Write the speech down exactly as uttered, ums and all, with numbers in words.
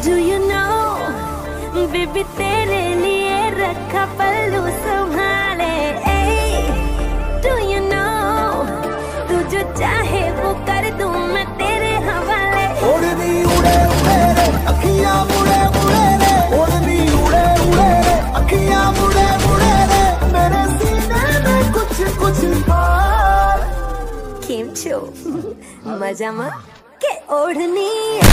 Do you know baby तेरे लिए रखा पल्लू संभाले। Do you know तू जो चाहे वो कर दूं मैं तेरे हवाले। ओढ़नी उड़े उड़े रे अखियां मुड़े मुड़े रे, ओढ़नी उड़े उड़े रे अखियां मुड़े मुड़े रे, मेरे सीने में कुछ कुछ पार। केम छो मजामा के ओढ़नी